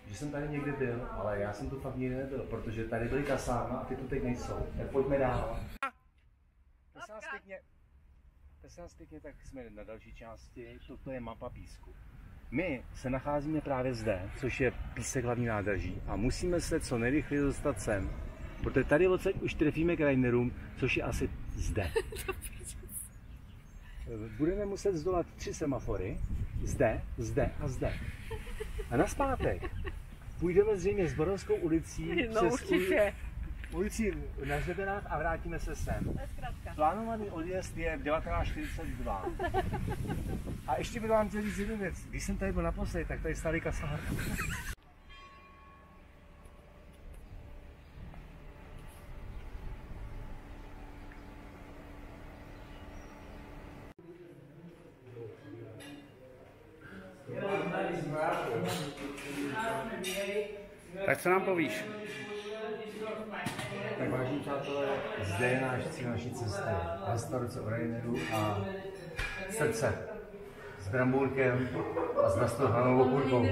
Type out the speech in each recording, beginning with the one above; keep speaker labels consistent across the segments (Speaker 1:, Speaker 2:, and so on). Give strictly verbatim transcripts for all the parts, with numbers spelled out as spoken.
Speaker 1: že jsem tady někdy byl, ale já jsem tu fakt nikdy nebyl, protože tady byly kasárna a ty tu teď nejsou. Tak pojďme dál. Prosím vás pěkně, prosím vás pěkně, tak jsme na další části, toto je mapa písku. My se nacházíme právě zde, což je Písek hlavní nádraží a musíme se co nejrychleji dostat sem, protože tady odsaď už trefíme k Rainerům, což je asi zde. Budeme muset zdolat tři semafory, zde, zde a zde. A nazpátek půjdeme zřejmě Zborovskou ulicí
Speaker 2: no,
Speaker 1: přes
Speaker 2: určitě.
Speaker 1: ulici na Hřebenách a vrátíme se sem. Plánovaný odjezd je v devatenáct čtyřicet dva. A ještě bych vám chtěl říct jednu věc. Když jsem tady byl naposledy, tak tady stály kasárny.
Speaker 3: Tak co nám povíš?
Speaker 1: Tak vážení přátelé, zde je náš cíl naší cesty. Restaurace u Rainerů a srdce s brambůrkem a s nastohanou okurkou.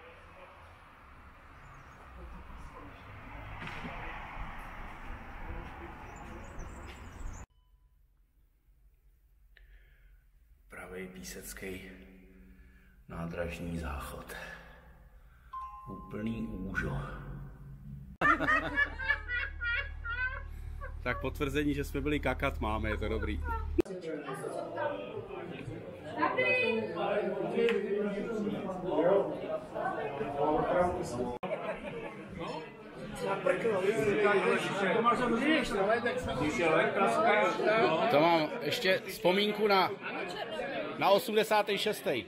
Speaker 3: Pravý písecký nádražní záchod. Úplný úžo. Tak potvrzení, že jsme byli kakat, máme, je to dobrý. To mám ještě vzpomínku na, na osmdesátý šestý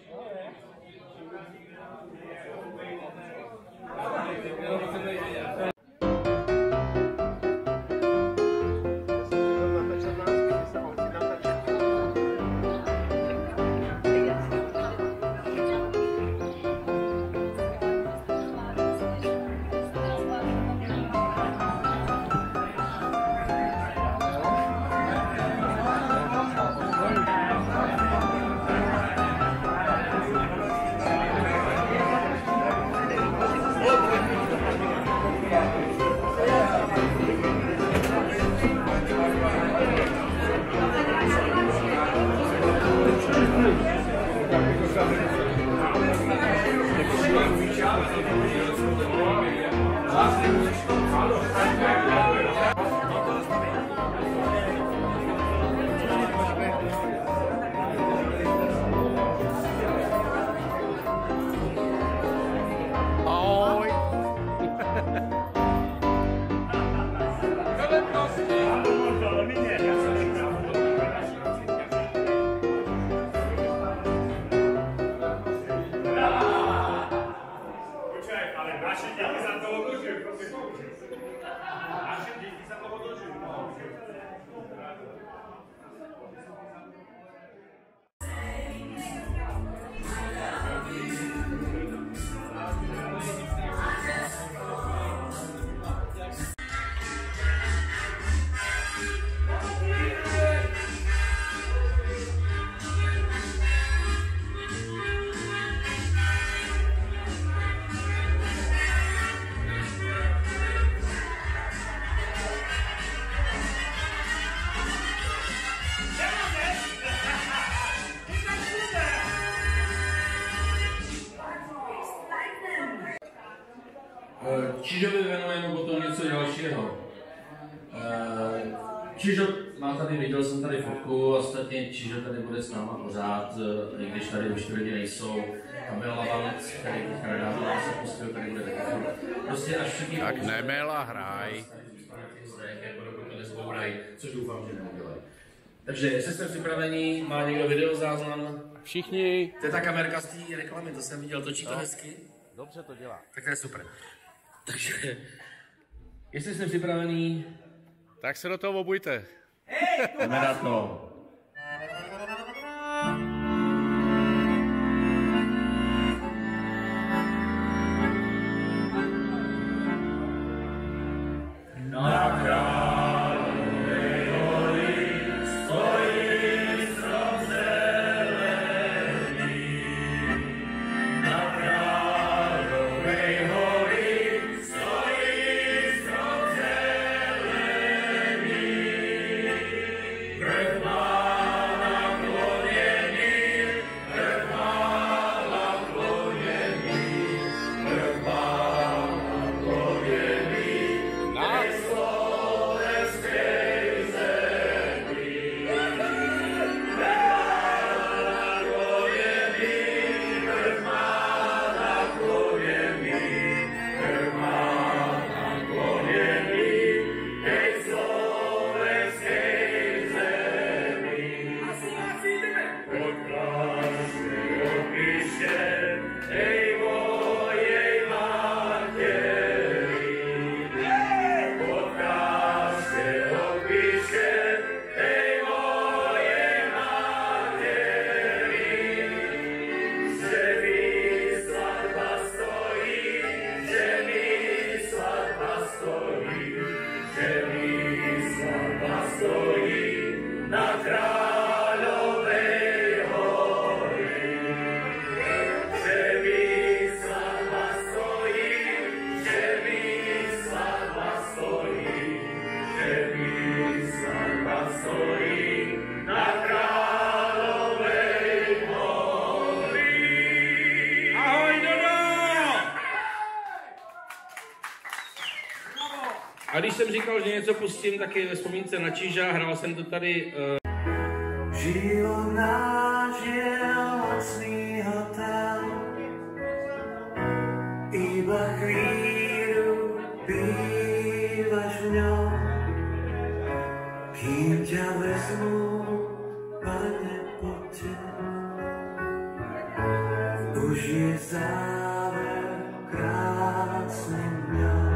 Speaker 4: Čížovi věnujeme potom něco dalšího. Čížo má tady, viděl jsem tady fotku, ostatně Čížo tady bude s náma pořád, i když tady už ty lidi nejsou. Kamil Lavanec, který teďka nedávno se pustil, tady bude taky furt. Prostě až všichni...
Speaker 3: Tak nemel a hraj.
Speaker 4: Jako dokud to nezbourají, což doufám, že neudělají. Takže, jestli jste připraveni, má někdo videozáznam?
Speaker 3: Všichni.
Speaker 4: To je ta kamerka z té reklamy, to jsem viděl, točí to no. Hezky.
Speaker 3: Dobře to dělá.
Speaker 4: Tak to je super. Takže, jestli jste připravení,
Speaker 3: tak se do toho obujte.
Speaker 4: Hej, jdeme na to. Na Králově hory stojí strom zelený. Na Králově hory
Speaker 2: A když jsem říkal, že něco pustím, taky ve vzpomínce na Číža, hrál jsem to tady... Uh...
Speaker 5: Život náš je lacný hotel, iba chvíľu bývaš v ňom, kým ťa vezmú, pane, poďte. Už je záver krásnym dňom.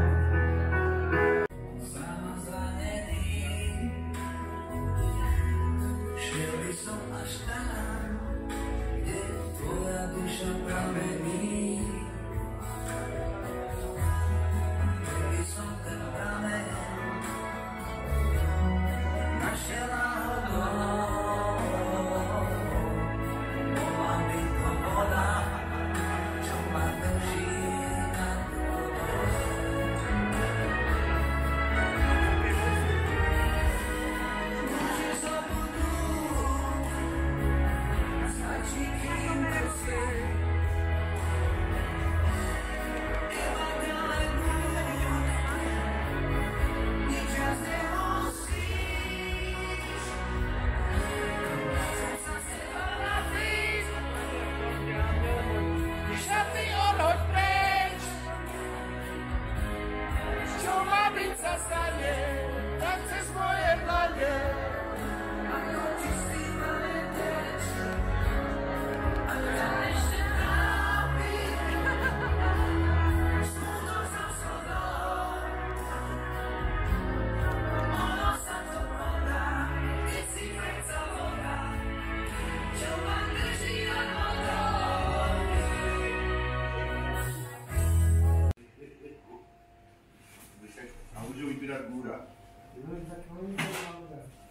Speaker 6: A můžu vybírat gůra.